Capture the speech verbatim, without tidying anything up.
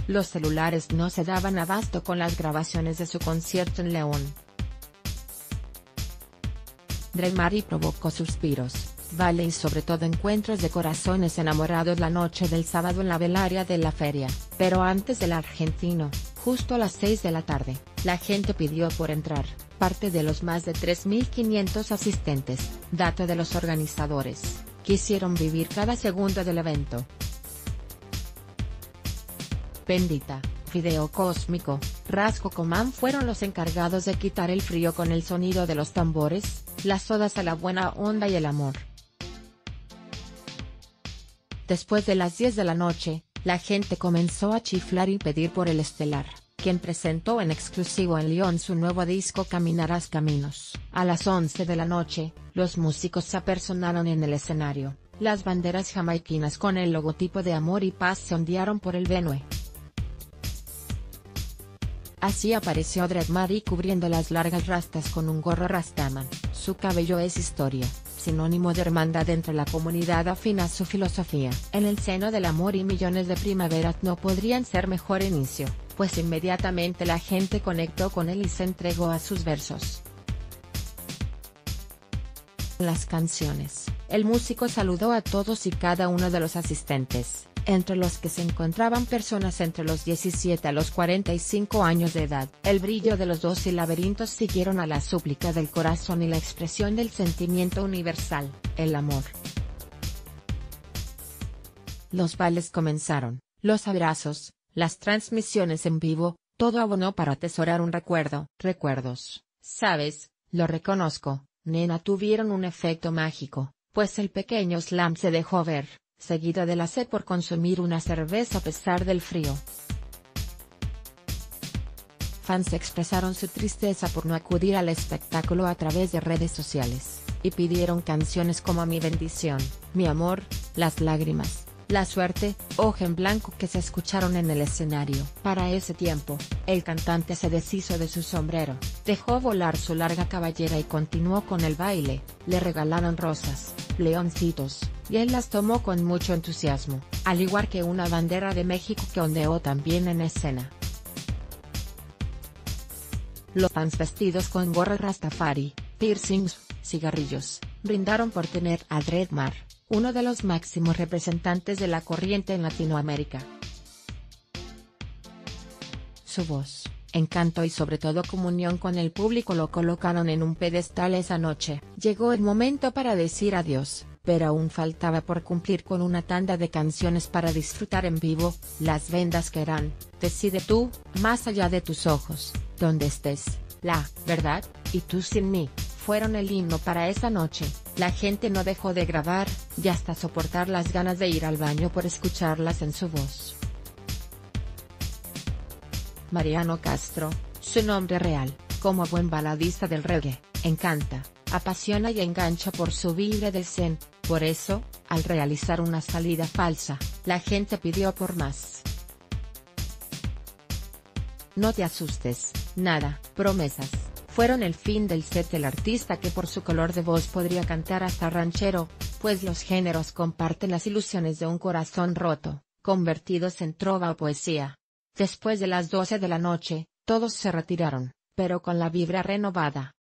Los celulares no se daban abasto con las grabaciones de su concierto en León. Dread Mary provocó suspiros, vale y sobre todo encuentros de corazones enamorados la noche del sábado en la velaria de la feria, pero antes del argentino, justo a las seis de la tarde, la gente pidió por entrar, parte de los más de tres mil quinientos asistentes, dato de los organizadores, quisieron vivir cada segundo del evento. Bendita, Fideo Cósmico, Rasco Comán fueron los encargados de quitar el frío con el sonido de los tambores, las odas a la buena onda y el amor. Después de las diez de la noche, la gente comenzó a chiflar y pedir por el Estelar, quien presentó en exclusivo en León su nuevo disco Caminarás Caminos. A las once de la noche, los músicos se apersonaron en el escenario, las banderas jamaiquinas con el logotipo de amor y paz se ondearon por el venue. Así apareció Dread Mary cubriendo las largas rastas con un gorro rastaman, su cabello es historia, sinónimo de hermandad entre la comunidad afín a su filosofía. En el seno del amor y millones de primaveras no podrían ser mejor inicio, pues inmediatamente la gente conectó con él y se entregó a sus versos. En las canciones, el músico saludó a todos y cada uno de los asistentes, entre los que se encontraban personas entre los diecisiete a los cuarenta y cinco años de edad. El brillo de los doce laberintos siguieron a la súplica del corazón y la expresión del sentimiento universal, el amor. Los bailes comenzaron, los abrazos, las transmisiones en vivo, todo abonó para atesorar un recuerdo. Recuerdos, ¿sabes? Lo reconozco, nena, tuvieron un efecto mágico, pues el pequeño Slam se dejó ver, seguido de la sed por consumir una cerveza a pesar del frío. Fans expresaron su tristeza por no acudir al espectáculo a través de redes sociales, y pidieron canciones como Mi bendición, Mi amor, Las lágrimas, La suerte, Hoja en blanco que se escucharon en el escenario. Para ese tiempo, el cantante se deshizo de su sombrero, dejó volar su larga cabellera y continuó con el baile. Le regalaron rosas, leoncitos, y él las tomó con mucho entusiasmo, al igual que una bandera de México que ondeó también en escena. Los fans vestidos con gorra rastafari, piercings, cigarrillos, brindaron por tener a Dread Mary, uno de los máximos representantes de la corriente en Latinoamérica. Su voz, encanto y sobre todo comunión con el público lo colocaron en un pedestal esa noche. Llegó el momento para decir adiós, pero aún faltaba por cumplir con una tanda de canciones para disfrutar en vivo. Las vendas que eran, Decide tú, Más allá de tus ojos, Donde estés, La verdad, y Tú sin mí, fueron el himno para esa noche. La gente no dejó de grabar, y hasta soportar las ganas de ir al baño por escucharlas en su voz. Mariano Castro, su nombre real, como buen baladista del reggae, encanta, apasiona y engancha por su vibra del zen. Por eso, al realizar una salida falsa, la gente pidió por más. No te asustes, nada, promesas, fueron el fin del set del artista que por su color de voz podría cantar hasta ranchero, pues los géneros comparten las ilusiones de un corazón roto, convertidos en trova o poesía. Después de las doce de la noche, todos se retiraron, pero con la vibra renovada.